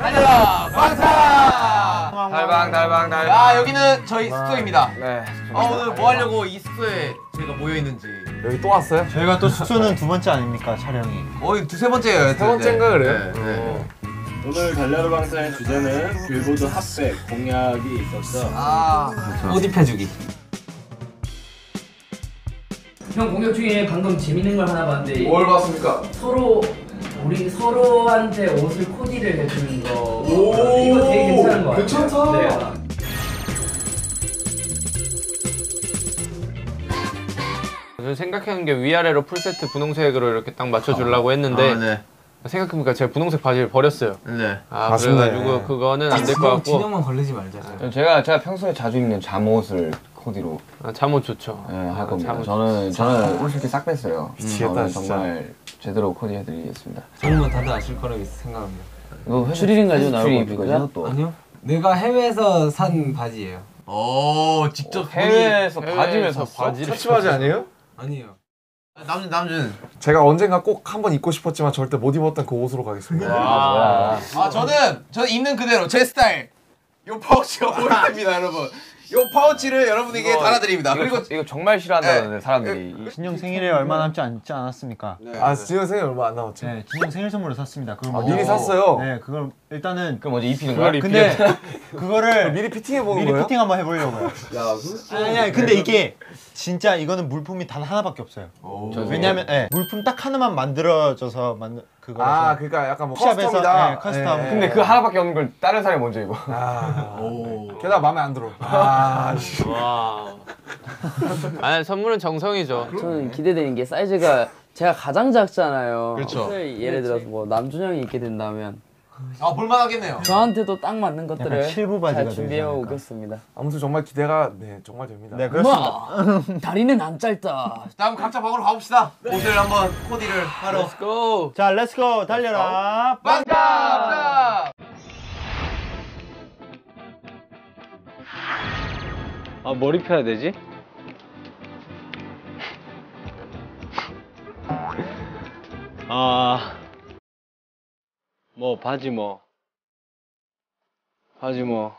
달려라 방사! 달방. 야, 여기는 저희 숙소입니다. 네. 오늘 뭐 하려고 이 숙소에 저희가 모여 있는지. 여기 또 왔어요? 저희가 또 숙소는 두 번째 아닙니까, 촬영이? 두세 번째예요. 세 번째인가 그래요? 네. 오늘 달려라 방사의 주제는 빌보드 핫백 공약이 있었죠. 옷 입혀주기. 형 공격 중에 방금 재밌는 걸 하나 봤는데 뭘 봤습니까? 우리 서로한테 옷을 코디를 해주는 거. 이거 되게 괜찮은 거 같아요. 괜찮다. 네. 저는 생각한 게 위아래로 풀세트 분홍색으로 이렇게 딱 맞춰주려고 했는데 네. 생각해보니까 제가 분홍색 바지를 버렸어요. 네. 그래가지고 그거는 안 될 것 같고. 진영만 걸리지 말자. 제가 평소에 자주 입는 잠옷을 코디로 잠옷 좋죠. 할 겁니다. 잠옷 저는 옷을 이렇게 싹 뺐어요. 미치겠다, 진짜. 정말 제대로 코디해드리겠습니다. 저는 다들 아실 거라고 생각합니다. 이거 추리닝 가지고 나올 거죠? 또 아니요. 내가 해외에서 산 바지예요. 직접 해외에서 바지를 샀어? 바지를 셔츠 바지 아니에요? 아니에요. 남준. 제가 언젠가 꼭 한번 입고 싶었지만 절대 못 입었던 그 옷으로 가겠습니다. 저는 있는 그대로 제 스타일. 요 파우치가 보이십니다, 여러분. 요 파우치를 여러분에게 달아드립니다. 그리고 이거 정말 싫어한다는데 사람들이. 진영 생일에 얼마 남지 않았습니까? 진영 생일 얼마 안 남았죠? 네, 진영 생일 선물로 샀습니다. 그걸 미리 샀어요? 네, 그걸 일단은 그럼 어제 입히는 거야? 근데 그거를 미리 피팅해보는 미리 거예요? 피팅 한번 해보려고요. 아니, 근데 이게 진짜 이거는 물품이 단 하나밖에 없어요. 왜냐면 물품 딱 하나만 만들어져서 그거라서. 그러니까 약간 뭐 샵에서, 커스텀이다. 네, 커스텀. 근데 그 하나밖에 없는 걸 다른 사람이 먼저 입어. 게다가 마음에 안 들어. 와. 아니 선물은 정성이죠. 저는 기대되는 게 사이즈가 제가 가장 작잖아요. 그렇죠. 예를 들어서 뭐 남준 형이 입게 된다면 볼만하겠네요. 저한테도 딱 맞는 것들을 약간 칠부 바지가 잘 준비해 되지 않을까. 오겠습니다. 아무튼 정말 기대가 정말 됩니다. 네, 그렇습니다. 다리는 안 짧다. 다음 각자 방으로 가봅시다. 옷을 한번 코디를 하러. Let's go. 자, 렛츠고 달려라. 방사! 머리 펴야 되지? 바지 뭐.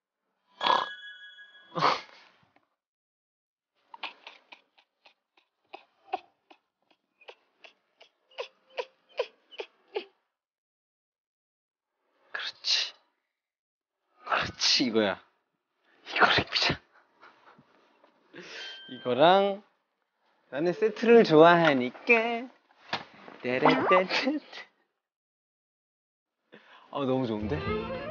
그렇지 이거야. 이거를 입자. 이거랑 나는 세트를 좋아하니까. 떼레떼떼. 너무 좋은데?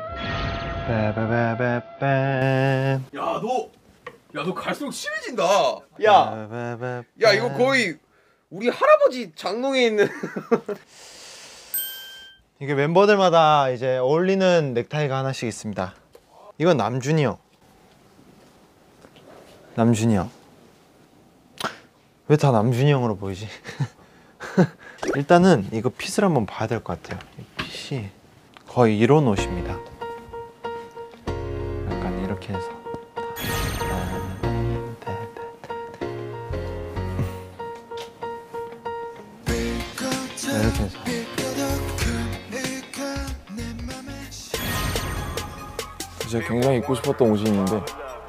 빠바바바밤. 너 갈수록 심해진다. 야, 이거 거의 우리 할아버지 장롱에 있는. 이게 멤버들마다 이제 어울리는 넥타이가 하나씩 있습니다. 이건 남준이 형. 왜 다 남준이 형으로 보이지? 일단은 이거 핏을 한번 봐야 될 것 같아요. 이 핏이 거의 이런 옷입니다. 약간 이렇게 해서 이렇게 해서 제가 굉장히 입고 싶었던 옷이 있는데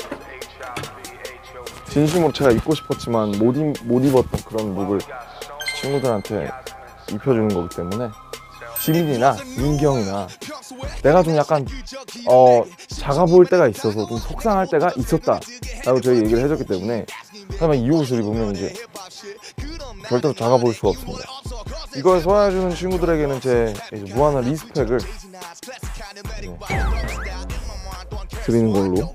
진심으로 제가 입고 싶었지만 못 입었던 그런 룩을 친구들한테 입혀주는 거기 때문에 지민이나 민경이나 내가 좀 약간 작아 보일 때가 있어서 좀 속상할 때가 있었다 라고 저희 얘기를 해줬기 때문에 하지만 이 옷을 입으면 이제 절대로 작아 보일 수가 없습니다. 이걸 소화해주는 친구들에게는 제 무한한 리스펙을 드리는 걸로.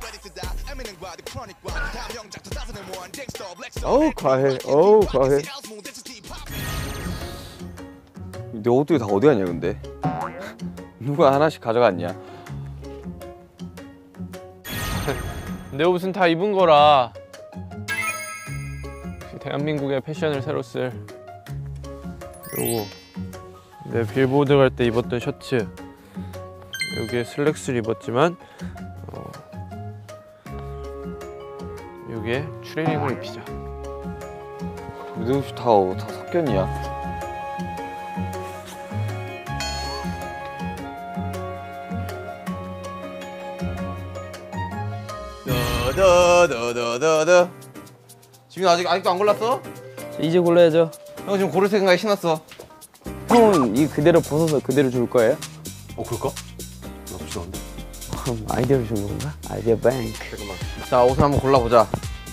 과해. 내 옷들이 다 어디 갔냐 근데? 누가 하나씩 가져갔냐? 내 옷은 다 입은 거라. 대한민국의 패션을 새로 쓸 요거 내 빌보드 갈 때 입었던 셔츠. 여기에 슬랙스를 입었지만 여기에 추리닝을 입히자. 내 옷이 다 섞였냐? 더더더더더. 지금 아직도 안 골랐어? 이제 골라야죠. 형 지금 고를 생각에 신났어. 형은 이 그대로 벗어서 그대로 줄 거예요? 그럴까? 나 부담한데. 아이디어를 주는 건가? 아이디어 뱅크. 잠깐만. 자, 옷을 한번 골라보자.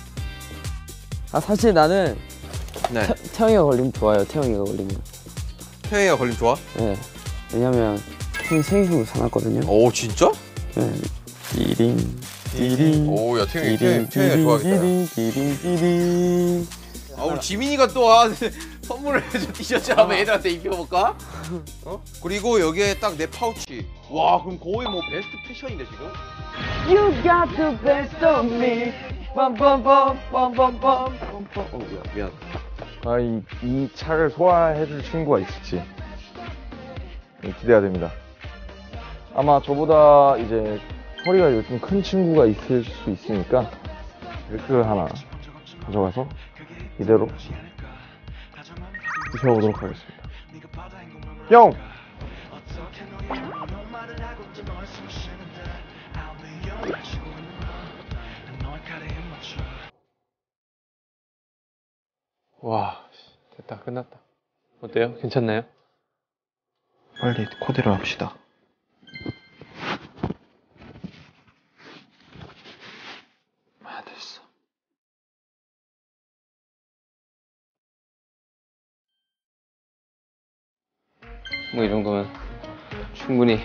아 사실 나는 네. 태영이가 걸리면 좋아요. 태영이가 걸리면. 태영이가 걸리면 좋아? 네. 왜냐면 형이 생일 선물 사놨거든요. 오, 진짜? 네. 띠링 띠링. 오, 야 태영이가 좋아하겠다. 띠링. 아, 우리 지민이가 또 선물을 해줘 티셔츠 한번 애들한테 입혀볼까? 어? 그리고 여기에 딱 내 파우치. 와, 그럼 거의 뭐 베스트 패션인데 지금? You got the best of me. 빰빰빰빰빰빰빰. 미안. 이 차를 소화해줄 친구가 있을지 기대가 됩니다. 아마 저보다 이제 허리가 요즘 큰 친구가 있을 수 있으니까 벨트를 하나 가져가서 이대로 입혀보도록 하겠습니다. 형! 와, 됐다, 끝났다. 어때요? 괜찮나요? 빨리 코디를 합시다. 됐어. 뭐 이 정도면 충분히.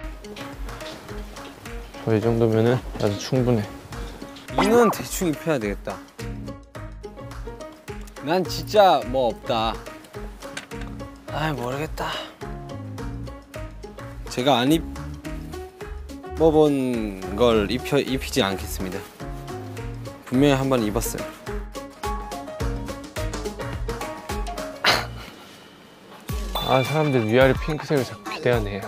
이 정도면은 아주 충분해. 이는 대충 입혀야 되겠다. 난 진짜 뭐 없다. 아이 모르겠다. 제가 안 입어본 걸 입히지 않겠습니다. 분명히 한번 입었어요. 아, 사람들 위아래 핑크색을 자꾸 기대하네.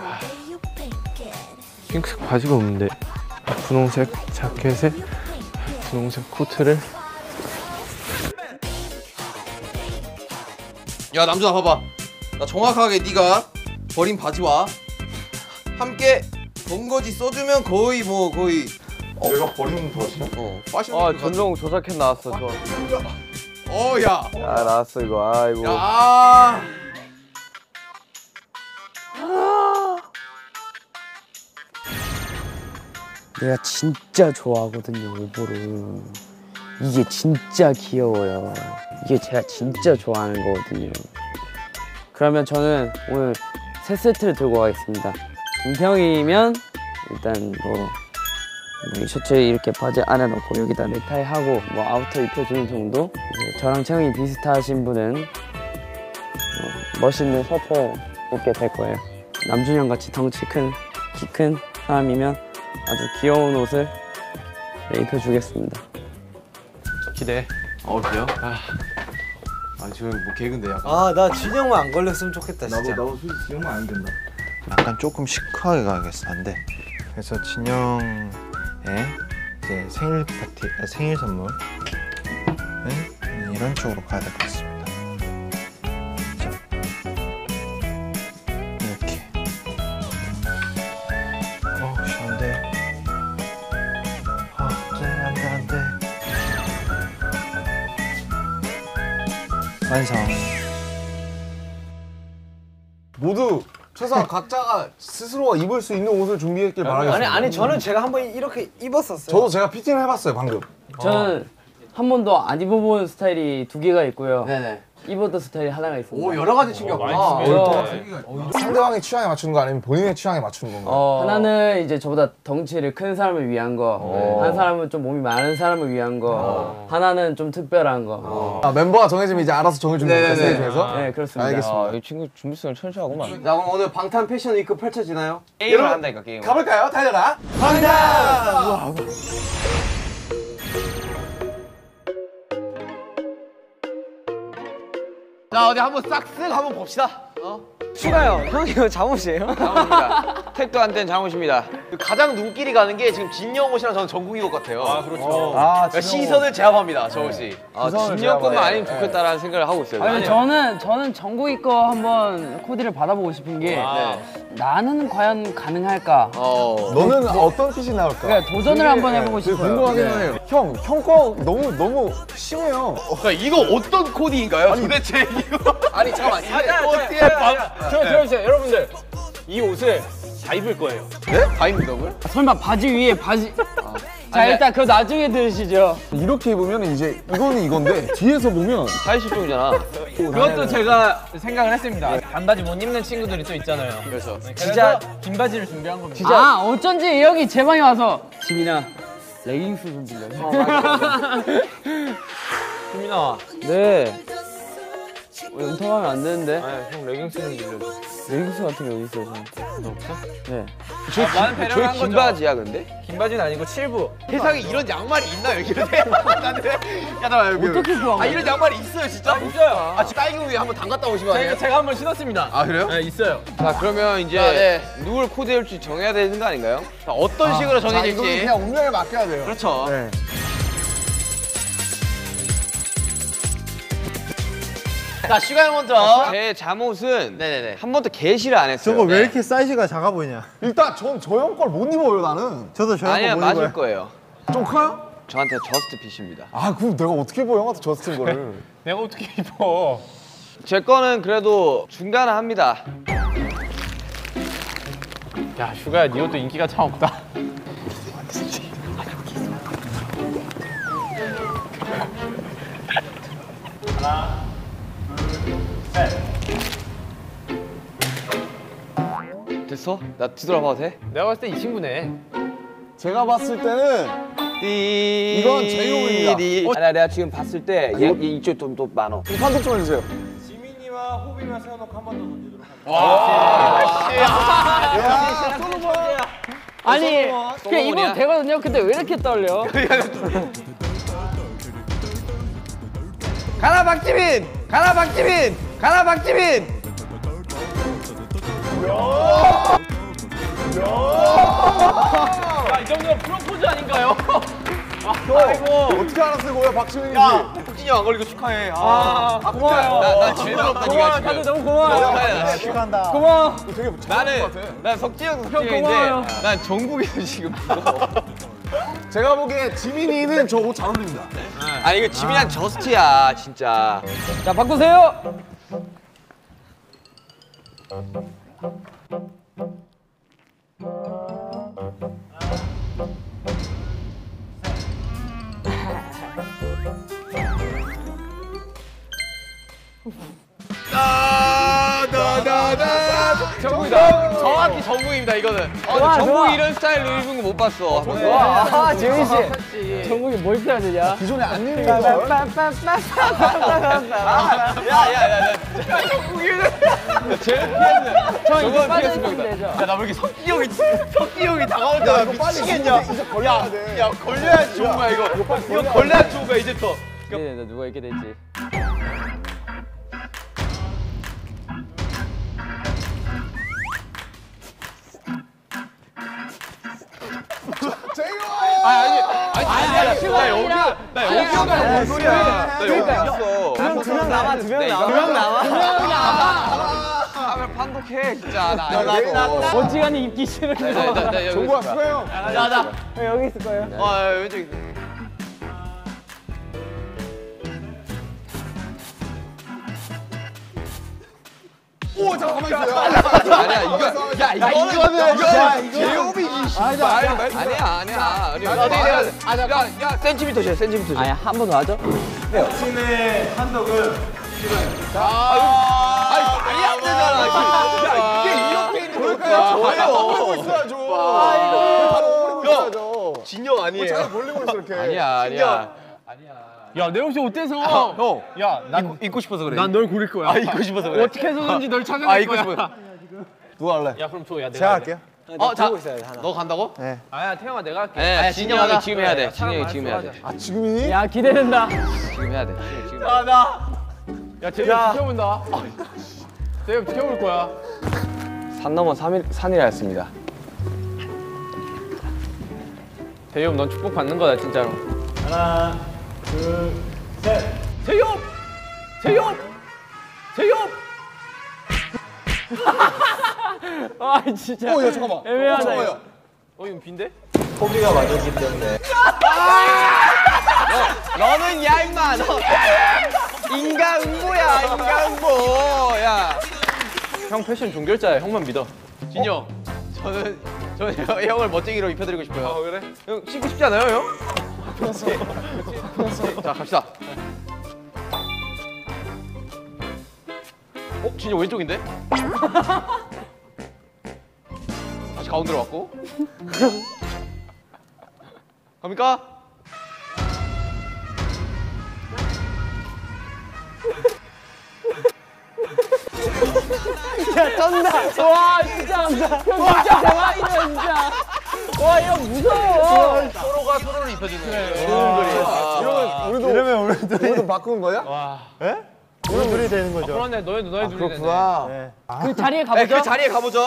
핑크색 바지가 없는데. 분홍색 자켓에 분홍색 코트를. 야, 남준아 봐봐. 나 정확하게 네가 버린 바지와 함께 번거지 써주면 거의 내가 버리는 바지야? 패션. 전종 조사켓 나왔어. 저. 야. 나왔어 이거. 아이고. 야. 내가 진짜 좋아하거든요, 오보를. 이게 진짜 귀여워요. 이게 제가 진짜 좋아하는 거거든요. 그러면 저는 오늘 세 세트를 들고 가겠습니다. 김태형이면 일단 뭐 이 셔츠 이렇게 바지 안에 넣고 여기다 넥타이 하고 뭐 아우터 입혀주는 정도. 이제 저랑 태형이 비슷하신 분은 멋있는 셔츠 입게 될 거예요. 남준이 형 같이 덩치 큰, 키 큰 사람이면 아주 귀여운 옷을 입혀주겠습니다. 기대해. 그래요? 지금 뭐 개근데 약간. 나 진영만 안 걸렸으면 좋겠다 진짜. 나도 솔직히 지금은 안 된다. 약간 조금 시크하게 가야겠어. 안 돼. 그래서 진영의 이제 생일 파티, 생일 선물 이런 쪽으로 가야 될 것 같습니다. 자, 이렇게. 안 돼. 안 돼. 완성. 모두 최소한 각자가 스스로가 입을 수 있는 옷을 준비했길 바라겠습니다. 아니 저는 제가 한번 이렇게 입었었어요. 저도 제가 피팅을 해봤어요 방금. 저는 한 번도 안 입어본 스타일이 두 개가 있고요. 네네. 입었던 스타일이 하나가 있습니다. 오, 여러 가지 챙겼구나. 상대방의 취향에 맞추는 거 아니면 본인의 취향에 맞추는 건가요? 하나는 이제 저보다 덩치를 큰 사람을 위한 거, 한 사람은 좀 몸이 많은 사람을 위한 거, 하나는 좀 특별한 거. 멤버가 정해지면 이제 알아서 정해주는 거예요. 네네네. 스테이지에서? 네, 그렇습니다. 알겠습니다. 이 친구 준비성을 천천하구만. 자, 그럼 오늘 방탄 패션 위크 펼쳐지나요? 게임을 한다니까, 게임을. 가볼까요? 달려라. 방탄! 자, 어디 한번 싹쓱 한번 봅시다. 추가요. 형 이거 잠옷이에요? 잠옷입니다. 택도 안 된 잠옷입니다. 가장 눈길이 가는 게 지금 진영 옷이랑 저는 정국이 옷 같아요. 아 그렇죠. 아, 시선을 제압합니다, 저 옷이. 진영 것만 아니면 좋겠다라는 생각을 하고 있어요. 아니 저는 정국이 거 한번 코디를 받아보고 싶은 게 나는 과연 가능할까? 너는 어떤 핏이 나올까? 그러니까 도전을 한번 해보고 싶어요. 궁금하긴 해요. 형 거 너무 심해요. 그러니까 이거 어떤 코디인가요? 도대체 이거? 아니 잠깐만. 이게 들어주세요, 여러분들. 이 옷을 다 입을 거예요. 네? 다 입는다고요? 설마 바지 위에 바지? 자 일단 그거 나중에 들으시죠. 이렇게 입으면 이제 이거는 이건데 뒤에서 보면 사이즈 쪽이잖아. 그것도 제가 생각을 했습니다. 반바지 못 입는 친구들이 또 있잖아요. 그래서 진짜 긴 바지를 준비한 겁니다. 아 어쩐지 여기 제 방에 와서 지민아 레깅스 좀 빌려. 지민아. 네. 연통하면 안 되는데. 형 레깅스는 빌려줘. 레깅스 같은 게 어디 있어요 저한테? 너 없어? 네. 나는 배려를 한 긴 거죠. 바지야 근데? 긴 바지는 아니고 7부. 세상에 이런 양말이 있나요? 이런데? 나는 야 잠깐만 여기. 어떻게 구한 거야? 이런 양말이 있어요 진짜? 있어요. 아 지금 딸기 위에 한번 담갔다 오신 거 아니에요? 제가 한번 신었습니다. 아 그래요? 네, 있어요. 자 그러면 이제 네. 누굴 코디할지 정해야 되는 거 아닌가요? 자, 어떤 식으로 정해질지. 이거는 그냥 운명에 맡겨야 돼요. 그렇죠. 네. 자 슈가 형 먼저. 제 잠옷은 네네네. 한 번도 게시를 안 했어요. 저거 왜 이렇게 사이즈가 작아 보이냐? 일단 전 저 형 걸 못 입어요 나는. 저도 저 아니야 형거 못 맞을 입어요. 거예요. 좀 커요? 저한테 저스트 핏입니다. 아 그럼 내가 어떻게 입어 형한테 저스트인 거를. 내가 어떻게 입어? 제 거는 그래도 중간합니다. 야 슈가야 네 옷도 인기가 참 없다. 됐어? 나 뒤돌아봐도 돼? 내가 봤을 때 이 친구네. 제가 봤을 때는 이건 제이홉입니다. 아니야 내가 지금 봤을 때 얘 이쪽 좀 많어. 판독 좀 해주세요. 지민이와 호비만 세워놓고 한 번 더 던지도록 아니 그냥 입어도 되거든요. 근데 왜 이렇게 떨려? 가라 박지민! 가라 박지민! 가라 박지민! 야이 정도면 프로포즈 아닌가요? 어떻게 알았어요 거야 박지민인지. 혁진이 형 안 걸리고 축하해. 고마워요. 나 제일 부럽다 니가 지금. 다들 너무 고마워요. 축하한다. 고마워. 난 석진이 형도 고마워요. 석진인데 난 정국이도 지금 무서워. 제가 보기에 지민이는 저 옷 잘 어울립니다. 아니 이거 지민이랑 저스트야 진짜. 자 바꾸세요. 정국이다. 정확히 정국입니다 이거는. 정국이 이런 스타일로 입은 거 못 봤어. 한 번도. 아 재민 씨. 정국이 뭘 입혀야 되냐? 기존에 안 입는 걸. 야야야. 저 이제 빠져 있으면 되죠. 야나 왜 이렇게 석기 형이 다가올 때마다 미치겠냐? 이제 걸려야 돼. 야 걸려야지 좋은 거야 이거. 이거 걸려야지 좋은 거야 이제부터. 네네 누가 이렇게 될지. 아니 나 여기가 뭔 소리야? 나 여기 있어. 두명 남아. 하면 판독해 진짜. 나 어지간히 입기 싫은 거. 정국아 수고해 형. 여기 있을 거예요. 왼쪽 있어. 오 잠깐만 있어요. 아니야 이거는 제이홉이 아니야. 야 센티미터 재 센티미터 재. 아니 한 번 더 하죠? 팀의 판독은 말이 안 되잖아. 야 이게 이렇게 있는 거야. 몰리고 있어야죠. 바로 몰리고 있어야죠. 진영 아니에요. 잘 몰리고 있어 이렇게. 아니야. 야 내 옷이 어때서? 형. 야난 입고 싶어서 그래. 난 널 고를 거야. 아 입고 싶어서 그래. 어떻게 해서든지 널 찾아낼 입고 거야. 싶어. 누가 할래? 야 그럼 줘. 야 제가 할게요. 자, 너 간다고? 아야 태영아 내가 할게. 네, 진영 형이 지금 해야 돼. 진영 형이 지금 해야 돼. 아 지금이니? 야 기대된다. 지금 해야 돼. 지금. 야 재영 지켜본다. 재영 지켜볼 거야. 산 넘어 산이라 했습니다. 대엽 넌 축복 받는 거다 진짜로. 하나, 둘, 셋. 대엽! 대엽! 대엽! 아 진짜. 야 잠깐만. 애매하다. 잠깐만요. 이거 빈데? 포기가 맞았기 때문에. 너는 야 임마 너 인간응보야 인간응보. 야. 형 패션 종결자야. 형만 믿어. 진영. 저는 형을 멋쟁이로 입혀드리고 싶어요. 아 그래? 형 신고 싶지 않아요 형? 자 갑시다. 진영 왼쪽인데? 다시 가운데로 왔고. 갑니까? 야 쩐다. 와 진짜 형 진짜 대박이다 진짜. 와 형 무서워. 서로가 서로를 입혀주는 이러면 우리도 바꾼 거야? 예? 우리 둘이 되는 거죠. 그러네 너희 둘이 되네. 그렇구나. 네. 그 자리에 네, 가보죠. 그 자리에 가보죠.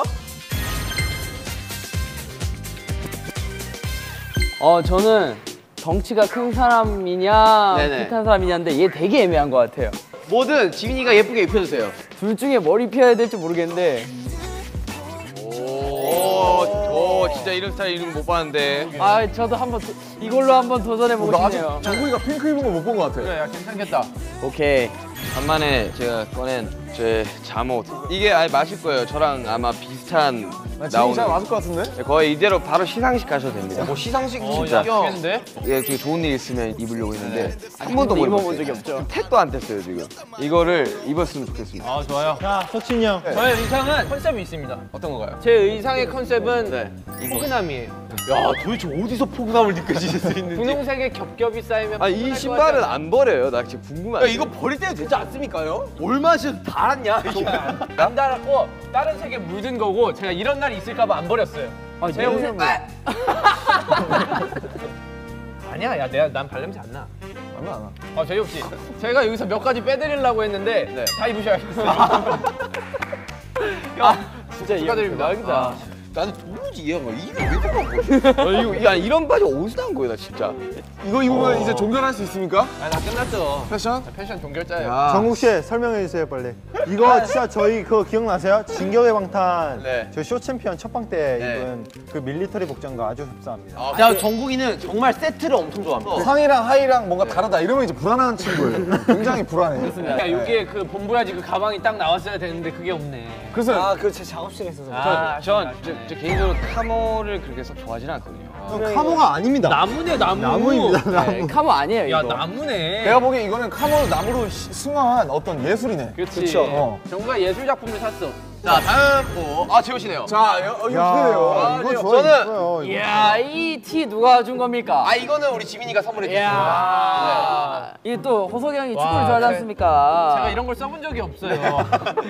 저는 덩치가 큰 사람이냐 네네. 비슷한 사람이냐인데 얘 되게 애매한 것 같아요. 뭐든 지민이가 예쁘게 입혀주세요. 둘 중에 뭘 입혀야 될지 모르겠는데. 오, 진짜 이런 스타일 이런 거 못 봤는데. 아 저도 한번 이걸로 한번 도전해보고 나 아직 싶네요. 정국이가 핑크 입은 거 못 본 거 같아. 그래, 야 괜찮겠다. 오케이. 간만에 제가 꺼낸 제 잠옷. 이게 아예 맞을 거예요. 저랑 아마 비슷한 지금 잘 맞을 것 같은데? 거의 이대로 바로 시상식 가셔도 됩니다. 뭐 시상식 진짜. 시켰는데? 이게 되게 좋은 일 있으면 입으려고 했는데 한 번도 못 입어본 적이 없죠. 택도 안 뗐어요 지금. 이거를 입었으면 좋겠습니다. 아 좋아요. 자, 석진이 형. 저의 의상은 컨셉이 있습니다. 어떤 건가요? 제 의상의 컨셉은 포근함이에요. 야, 도대체 어디서 포근함을 느껴질 수 있는지. 분홍색의 겹겹이 쌓이면 아 이 신발은 안 버려요. 나 지금 궁금한데. 야, 이거 버릴 때도 되지 않습니까요? 얼마 전 달았냐? 안 달았고 다른 색에 물든 거고 제가 이런 날이 있을까봐 안 버렸어요. 아, 제가 오늘 아니야, 야, 난 발냄새 안 나. 얼마 안 와. 재엽 씨, 제가 여기서 몇 가지 빼드리려고 했는데 다 입으셔야겠어요. 진짜 축하드립니다. 대박이다. 나는 도무지 이해가 이게 왜 들어간 야 이런 바지 어디서 난 거야 나 진짜. 이거 입으면 이제 종결할 수 있습니까? 아, 나 끝났죠. 패션? 패션 종결자예요. 야. 정국 씨 설명해 주세요 빨리. 이거 진짜 저희 그거 기억나세요? 진격의 방탄 네. 저희 쇼 챔피언 첫방 때 네. 입은 그 밀리터리 복장과 아주 흡사합니다. 야, 정국이는 정말 세트를 엄청 좋아합니다. 상의랑 하의랑 뭔가 다르다 이러면 이제 불안한 친구예요. 굉장히 불안해요. 그러니까 여기에 그 본부야지 그 가방이 딱 나왔어야 되는데 그게 없네. 그래서 그거 제 작업실에 있어서. 전 개인적으로 카모를 그렇게 썩 좋아하진 않거든요. 카모가 아닙니다. 나무네 나무. 나무입니다. 나무. 카모 아니에요 야 이거. 나무네. 내가 보기엔 이거는 카모 나무로 승화한 어떤 예술이네. 그렇지. 그쵸? 정우가 예술 작품을 샀어. 자, 다음 재호씨네요. 자, 이거 야, 어떻게 돼요? 이거 저는- 좋아요. 이야 이 티 누가 준 겁니까? 아, 이거는 우리 지민이가 선물해 줬어요. 이야 이게 또 호석이 형이 축구를 와, 좋아하지 않습니까? 제가 이런 걸 써본 적이 없어요.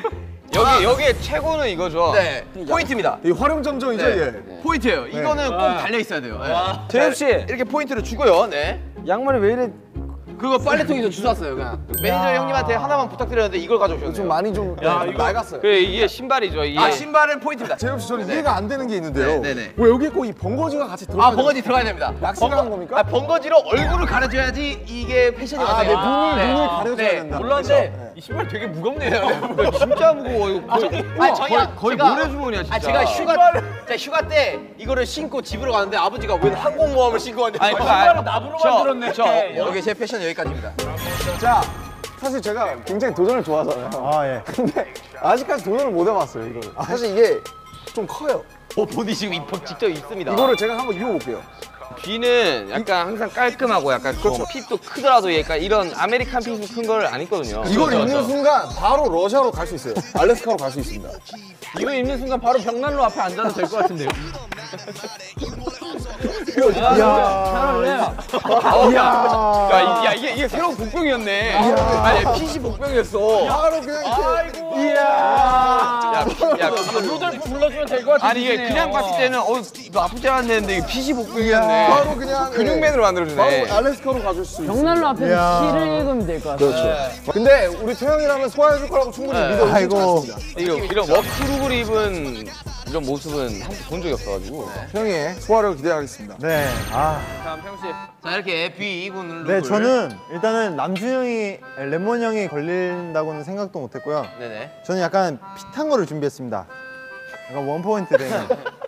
여기에 최고는 이거죠. 네, 포인트입니다. 이 활용점정이죠, 네. 이게. 포인트예요. 이거는 꼭 달려 있어야 돼요. 네. 재엽 씨 이렇게 포인트를 주고요. 네. 양말이 왜 이래? 그거 빨래통에서 주웠어요, 그냥. 매니저 형님한테 하나만 부탁드렸는데 이걸 가져오셨네요. 좀 많이 좀 낡았어요. 그래 이게 신발이죠. 이게 아, 신발은 포인트입니다. 재엽 씨, 저는 이해가 안 되는 게 있는데요. 네, 네. 왜 여기에 꼭 이 번거지가 같이 들어가야 아, 번거지 들어가야 됩니다. 낚시를 한 겁니까? 아, 번거지로 얼굴을 가려줘야지 이게 패션이 아, 맞아요. 눈을 가려줘야 네. 된다. 몰랐는데 그렇죠? 이 신발 되게 무겁네요. 진짜 무거워 이거. 아니, 저희가 거의 제가- 모래주머니야 진짜. 아, 제가 휴가 때 이거를 신고 집으로 가는데 아버지가 왜 항공모함을 신고 왔냐. 아니, 신발은 나무로 만들었네. 여기 제 패션 여기까지입니다. 자, 사실 제가 굉장히 도전을 좋아하잖아요. 아 예. 근데 아직까지 도전을 못 해봤어요, 이거를. 사실 이게 좀 커요. 본이 지금 직접 입습니다. 이거를 제가 한번 입어볼게요. 귀는 약간 항상 깔끔하고 약간 핏도 크더라도 약간 이런 아메리칸 핏이 큰 걸 안 입거든요. 이걸 입는 순간 바로 러시아로 갈 수 있어요. 알래스카로 갈 수 있습니다. 이거 입는 순간 바로 벽난로 앞에 앉아도 될 것 같은데요. 야 이게 새로운 복병이었네. 아니 핏이 복병이었어. 바로 그냥 이렇게. 야 루돌프 불러주면 될 것 같은데. 아니 이게 그냥 봤을 때는 이거 아프지 않았는데 이게 핏이 복병이었네. 바로 그냥 근육맨으로 만들어주네. 바로 알래스카로 가줄 수 있어요. 벽난로 앞에서 이야. 시를 읽으면 될 것 같아요. 그렇죠. 근데 우리 태영이라면 소화해줄 거라고 충분히 믿어. 아이고. 이런 워크룩을 입은 이런 모습은 본 적이 없어가지고. 있어가지고 형의 소화를 기대하겠습니다. 네. 아. 다음 평 씨. 자 이렇게 B2군을 네, 저는 일단은 남준 형이 레몬 형이 걸린다고는 생각도 못했고요. 네네. 저는 약간 핏한 거를 준비했습니다. 약간 원포인트 된.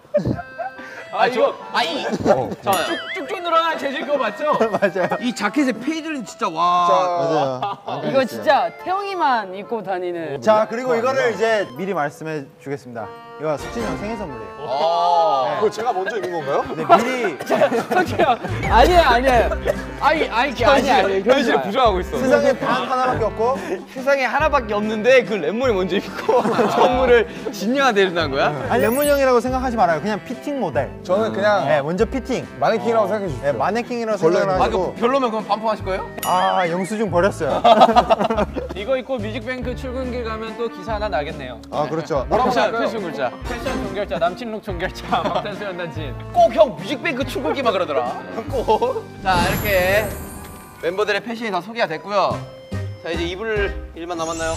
쭉쭉 늘어나는 재질 그거 맞죠? 맞아요. 이 자켓의 페이지는 진짜 와. 맞아요. 이거 진짜 태영이만 입고 다니는. 자, 그리고 이거를 이제 미리 말씀해 주겠습니다. 이거 석진이 형 생일 선물이에요. 그거 제가 먼저 입은 건가요? 네, 미리 아니에요. 아니. 현실을 부정하고 있어. 세상에 단 하나밖에 없고 세상에 하나밖에 없는데 그 랩몬이 먼저 입고 선물을 진영아 내린다는 거야? 아니 레몬 형이라고 생각하지 말아요. 그냥 피팅 모델. 저는 그냥 네, 먼저 피팅. 마네킹이라고 생각해 주세요. 네, 마네킹이라고 생각하시고. 별로면 그럼 반품하실 거예요? 아, 영수증 버렸어요. 이거 입고 뮤직뱅크 출근길 가면 또 기사 하나 나겠네요. 아, 그렇죠. 패션 글자. 패션 종결자, 남친룩 종결자, 방탄소 연단진. 꼭 형 뮤직뱅크 출근기만 그러더라. 꼭. 자 이렇게 멤버들의 패션이 다 소개가 됐고요. 자 이제 입을 일만 남았나요?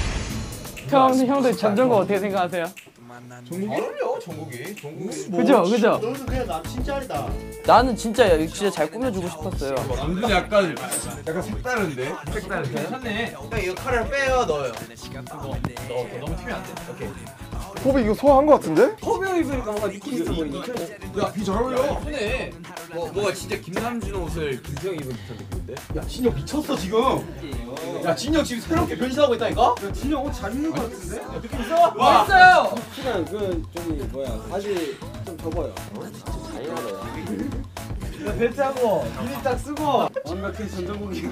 형도 전정거 어떻게 생각하세요? 그럼요 정국이. 그죠? 너는 그냥 남친 짤이다. 나는 진짜 잘 꾸며주고 싶었어요. 남준이 약간 색다른데? 괜찮네. 형 이거 칼을 빼요 넣어요. 너무 튀면 안 돼. 오케이. 호비 이거 소화한 거 같은데? 커비어 입으니까 뭔가 느낌 있어 보이니? 야비 잘 어울려. 예쁘네. 뭐가 진짜 김남준 옷을 김수영이 입은 듯한 느낌인데? 야 진영 미쳤어 지금. 야 진영 지금 새롭게 변신하고 있다니까? 야 진영 옷 잘 입는 거 같은데? 야 느낌 있어? 와 있어요. 시간 저기 바지 좀 접어요. 야 벨트하고 유니 딱 쓰고. 완벽한 전정국이.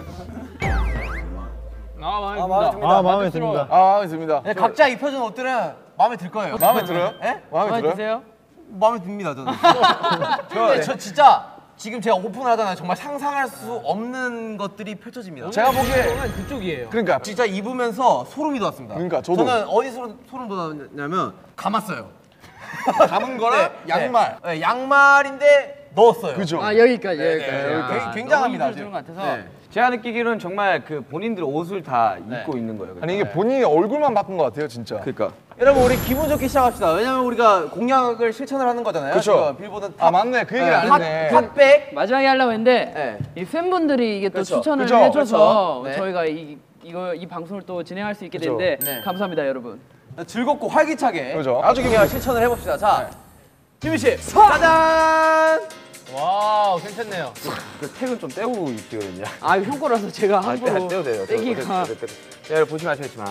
마음에 듭니다. 마음에 듭니다. 네, 각자 입혀준 옷들은 마음에 들 거예요. 마음에 들어요? 예? 마음에 들어요? 드세요? 마음에 듭니다 저는. 근데 저 진짜 지금 제가 오픈을 하잖아요. 정말 상상할 수 없는 것들이 펼쳐집니다. 제가 보기에 그쪽이에요. 그러니까 진짜 입으면서 소름이 돋았습니다. 그러니까 저도. 저는 어디 소름 돋았냐면 감았어요. 감은 거랑 양말. 네, 양말인데 넣었어요. 그죠? 여기까지. 굉장합니다. 주는 것 같아서. 제가 느끼기로는 정말 그 본인들 옷을 다 입고 있는 거예요. 아니 이게 본인이 얼굴만 바꾼 것 같아요 진짜. 그러니까. 여러분 우리 기분 좋게 시작합시다. 왜냐면 우리가 공약을 실천을 하는 거잖아요. 그쵸. 지금 빌보드 아 맞네 그 얘기를 안 했네. 탑백. 마지막에 하려고 했는데 네. 이 팬분들이 이게 또 그렇죠. 추천을 그죠. 해줘서 그렇죠. 네. 저희가 이 방송을 또 진행할 수 있게 그죠. 됐는데 네. 감사합니다 여러분. 즐겁고 활기차게 그죠. 나중에 실천을 해봅시다. 자, 지민 씨, 짜잔! 와우 괜찮네요. 그 택은 좀 떼고 입거든요. 아 이거 형 거라서 제가 함부로 떼도 돼요. 떼기가. 여러분 보시면 아시겠지만.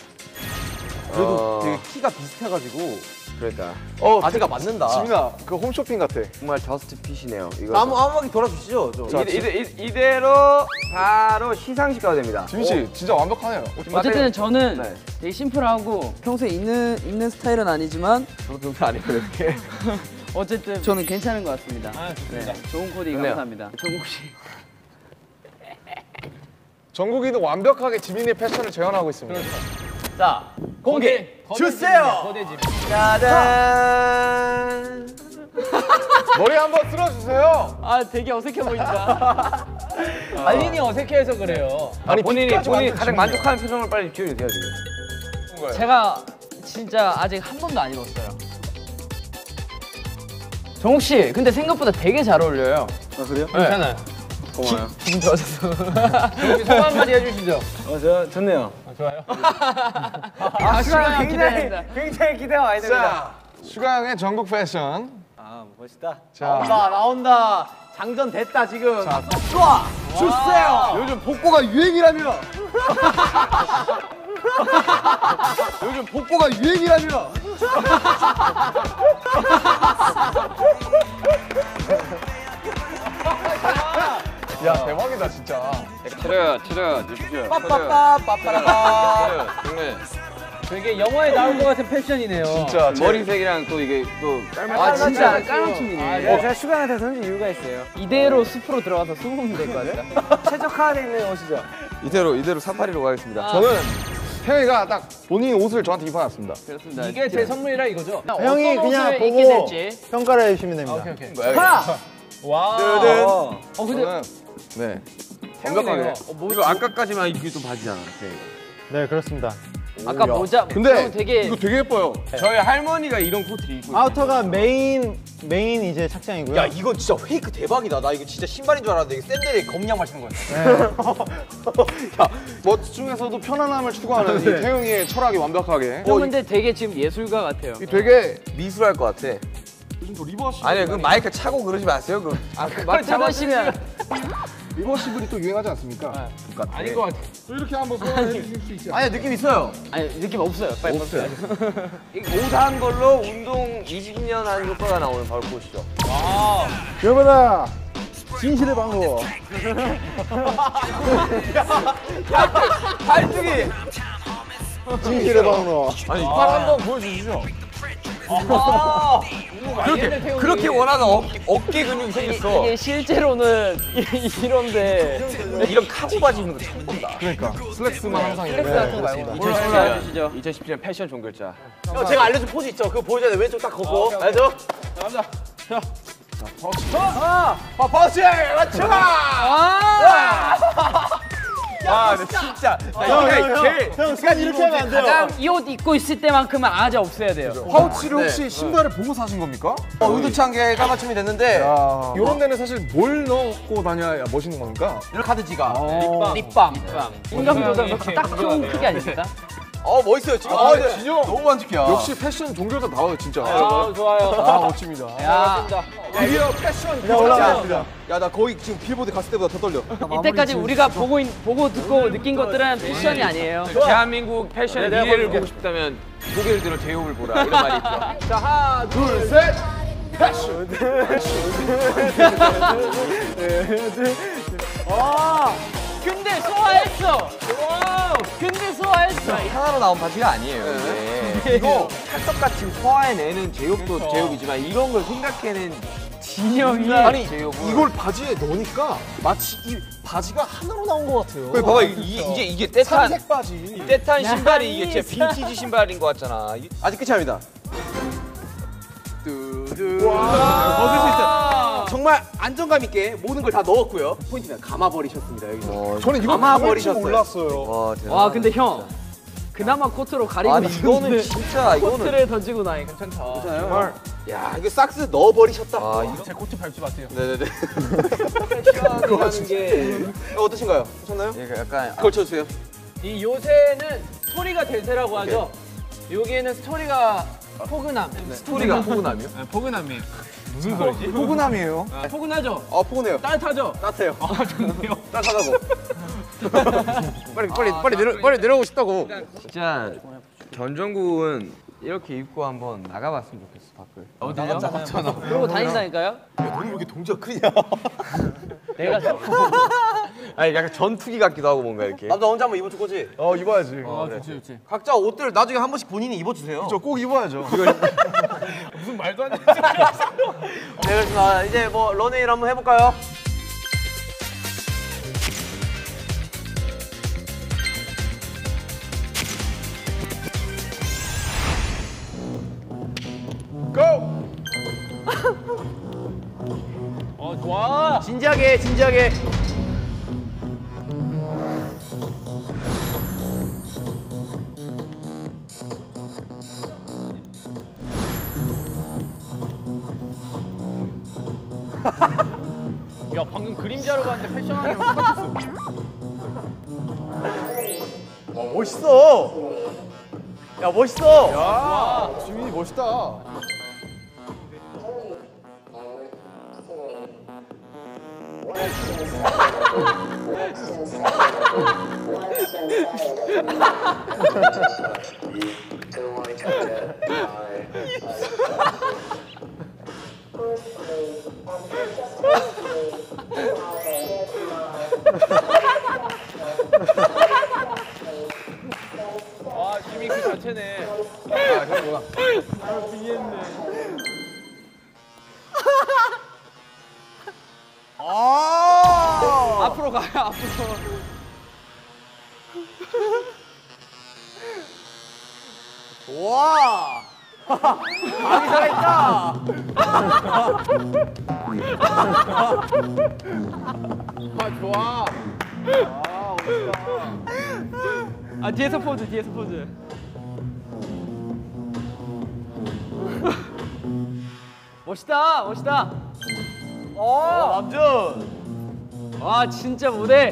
그래도 되게 키가 비슷해가지고 그러니까. 바지가 맞는다. 지민아 그 홈쇼핑 같아. 정말 저스트 핏이네요. 이거. 한번 바퀴 돌아주시죠. 좀. 이대로 바로 시상식 가도 됩니다. 지민 씨 진짜 완벽하네요. 어쨌든 저는 네. 되게 심플하고 평소에 입는 스타일은 아니지만 저도 좀 아니거든요. 어쨌든 저는 괜찮은 것 같습니다. 좋습니다. 네, 좋은 코디 좋네요. 감사합니다. 정국 씨. 정국이는 완벽하게 지민이의 패션을 재현하고 있습니다. 자, 공개 주세요. 거대집. 짜잔. 머리 한번 쓸어주세요. 아 되게 어색해 보인다. 본인이 어색해서 그래요. 아니 본인이 끝까지 완전 가장 지민이야. 만족하는 표정을 빨리 지어주세요 지금. 제가 진짜 아직 한 번도 안 입었어요. 정국 씨, 근데 생각보다 되게 잘 어울려요. 아 그래요? 괜찮아요. 고마워요. 기분 좋아졌어. 여기 소감 한마디 해주시죠. 저 좋네요. 좋아요. 시간 기대합니다. 굉장히 기대가 많이 자 슈가형의 전국 패션. 아 멋있다. 자 나온다. 장전 됐다 지금. 자, 좋아. 주세요. 요즘 복고가 유행이라며. 요즘 복고가 유행이라며. 야 대박이다 진짜. 차려 주십시오. 빠빠빠. 정말 되게 영화에 나올 것 같은 패션이네요. 진짜 머리색이랑 또 이게 또 아 진짜 까랑춤이네. 제가 슈가한테 던진 이유가 있어요. 이대로 숲으로 들어가서 숨으면 될 것 같아요. 최적화되어 있는 옷이죠. 이대로 사파리로 가겠습니다. 저는 태영이가 딱 본인 옷을 저한테 입어놨습니다. 그렇습니다. 이게 제 선물이라 이거죠? 형이 어떤 그냥 옷을 입게 보고 될지. 평가를 해주시면 됩니다. 오케이. 하나. 와. 근데 저는 네 완벽하게. 이거 아까까지만 입기 좀 바지잖아. 네, 그렇습니다. 아까 모자 근데 되게 이거 되게 예뻐요. 저희 할머니가 이런 코트를 입고 있어요. 아우터가 메인 이제 착장이고요. 야 이거 진짜 페이크 대박이다. 나 이거 진짜 신발인 줄 알았는데 이게 샌들에 검냥 마시는 거야. 멋 중에서도 편안함을 추구하는 이 태용이의 철학이 완벽하게. 형 근데 되게 지금 예술가 같아요. 이 되게 미술할 것 같아. 요즘 또 리버시. 아니 그 마이크 차고 그러지 마세요. 그 막 잡으시면 리버시블이 또 유행하지 않습니까? 아닌 것 같아. 또 이렇게 한번 소화해 주실 수 있지 않나요? 아니 느낌 있어요. 아니 느낌 없어요. 빨리 없어요. 모사한 걸로 운동 20년 한 효과가 나오는 바로 그것이죠. 여보다 진실의 방법. 팔뚝이. 진실의 방법. 아니 팔 한번 보여주시죠. 그렇게 원하는 어깨 근육이 생겼어. 이게 실제로는 이런데 이런 카고 바지 입는 거 처음 본다. 그러니까 슬랙스만 항상 플렉스 같은 거 말고 오늘 알려주시죠. 2017년 패션 종결자. 형 제가 알려준 포즈 있죠. 그거 보여줘야 돼. 왼쪽 딱 걷고. 알죠? 버스 맞춰. 야, 근데 진짜. 형 시간 이렇게 하면 안 돼요. 가장 이 옷 입고 있을 때만큼은 아재 없애야 돼요. 파우치를 혹시 신발을 보고 사신 겁니까? 의도치 않게 까맞춤이 됐는데 이런 데는 사실 뭘 넣고 다녀야 멋있는 겁니까? 이런 카드 지갑. 립밤. 인감 도장 딱 좋은 크기 아닙니까? 멋있어요 지금. 진영 너무 반칙이야. 역시 패션 종교자 나와요 진짜. 좋아요. 멋집니다. 야, 드디어 패션 올라갔습니다. 야, 나 거의 지금 빌보드 갔을 때보다 더 떨려. 이때까지 우리가 보고 듣고 느낀 것들은 패션이 아니에요. 대한민국 패션의 미래를 보고 싶다면 고개를 들어 제이홉을 보라 이런 말이 있죠. 자, 하나, 둘, 셋. 근데 소화했어. 근데 소화했어. 하나로 나온 바지가 아니에요. 이거 찰떡같이 소화해내는 제이홉도 제이홉이지만 이런 걸 생각해낸 진영이 아니 제이홉은 이걸 바지에 넣으니까 마치 이 바지가 하나로 나온 것 같아요. 봐봐 이게 떼탄 삼색 바지. 떼탄 신발이 이게 진짜 빈티지 신발인 것 같잖아. 아직 끝이 아닙니다. 벗을 수 있어요. 정말 안정감 있게 모든 걸 다 넣었고요. 포인트는 감아버리셨습니다 여기서. 저는 이거 감아버리셨어요. 몰랐어요. 와 대박. 와 근데 형 그나마 코트로 가리고 아니 이거는 진짜 이거는 코트를 던지고 나니 괜찮다. 정말. 야, 이거 삭스 넣어버리셨다. 제 코트 밟지 마세요. 네네네. 패션이라는 게 어떠신가요? 하셨나요? 이거 약간 걸쳐주세요. 이 요새는 스토리가 대세라고 하죠. 여기에는 스토리가 포근함. 스토리가 포근함이요? 포근함이에요. 무슨 소리지? 포근함이에요. 포근하죠? 포근해요. 따뜻하죠? 따뜻해요. 좋네요. 따뜻하다고. 빨리 내려오고 싶다고. 진짜 견정국은 이렇게 입고 한번 나가봤으면 좋겠어 밖을. 나갔잖아. 그러고 다닌다니까요? 너는 왜 이렇게 동지가 크냐? 내가 아니 약간 전투기 같기도 하고 뭔가 이렇게. 남자 혼자 한번 입어줄 거지? 입어야지. 좋지. 각자 옷들 나중에 한 번씩 본인이 입어주세요. 저 꼭 입어야죠. 무슨 말도 안 되는 네, 그렇습니다. 이제 뭐 런웨이를 한번 해볼까요? 좋아. 진지하게, 진지하게. 야 방금 그림자로 봤는데 패션하는 거 똑같았어. 멋있어. 야, 멋있어. 야, 지민이 멋있다. 와 지미 그 자체네. 앞으로 가요 앞으로. 와. 감이 살아있다. 아 뒤에서 포즈 뒤에서 포즈. 멋있다, 멋있다. 남준. 와, 진짜 무대.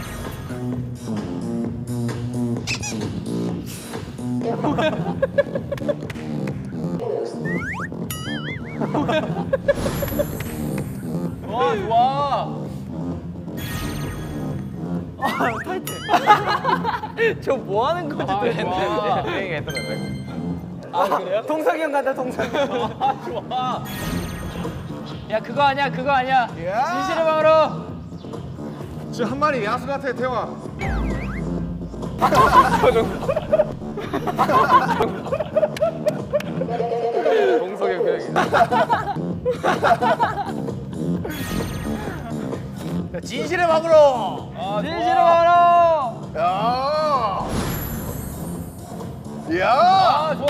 와, 좋아. 저 뭐 하는 거지 도대체? 유행했던 건데. 아, 그래요? 동석이 형 간다, 동석이 형. 아, 좋아. 야, 그거 아니야, 그거 아니야. 진실의 방으로. 지금 한 마리 야수 같아, 태영아. 동석의 표현이. 진실의 방으로. 진실의 방으로. 야! 야! 아, 좋아.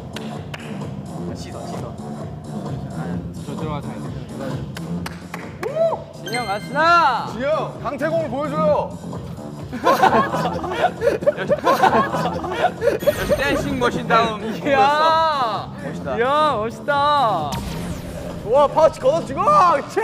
저 들어가서. 진영 아스나. 진영, 강태공을 보여줘요. 댄싱 머신 다운. 이야. 멋있다. 이야, 멋있다. 와, 파우치 걷어주고. 채.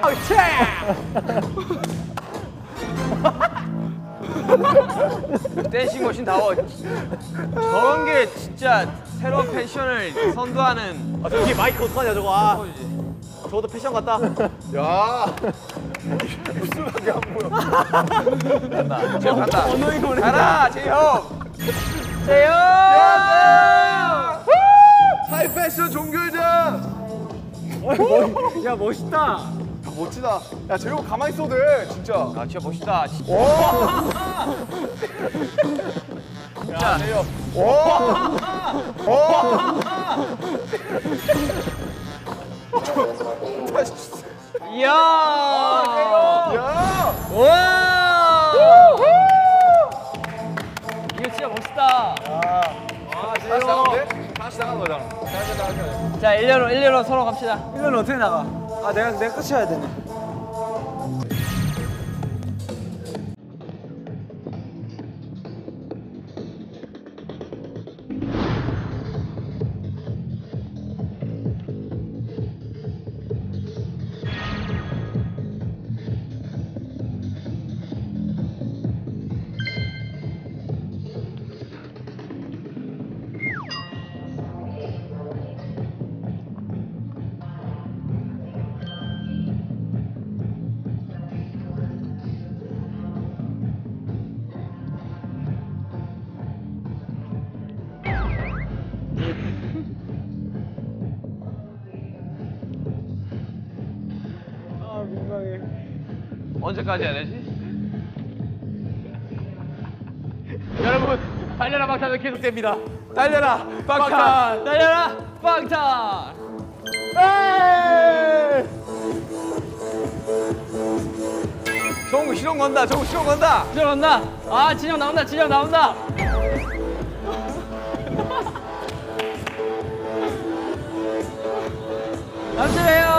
댄싱 머신 다워. 저런 게 진짜 새로운 패션을 선도하는. 아, 저기 마이크 어떡하냐 저거. 아, 저것도 패션 같다. 야! 입술밖에 안 보여. 제형 간다. 가라, 제형. 재영. 하이 패션 종교회장. 야, 멋있다. 멋지다. 야, 재용 가만히 있어도 돼, 진짜. 아, 진짜 멋있다. 야, 재용. 이야. 야! 와. 이거 진짜 멋있다. 다시 나가면 돼? 다시 나가는 거잖아. 자, 1렬로 서로 갑시다. 1년 어떻게 나가? 아, 내가 끝이 해야 되네. 언제까지 해야 되지? 여러분, 달려라 방탄은 계속됩니다. 달려라 방탄. 달려라, 방탄. 정우 실험 건다. 정우 실험 건다. 진영 나온다. 아, 진영 나온다, 진영 나온다. 남준해요.